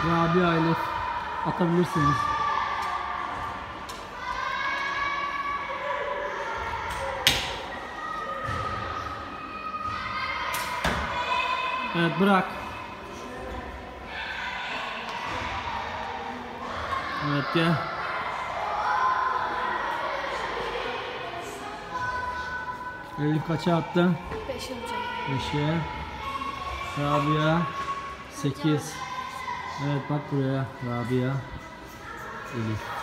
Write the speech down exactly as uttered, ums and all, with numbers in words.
Rabia ile atabilirsiniz. Evet, bırak. Evet, gel. Elif kaça attı? Beşe hocam. Beşe. Rabia sekiz. Evet, bak buraya. Rabia, Elif.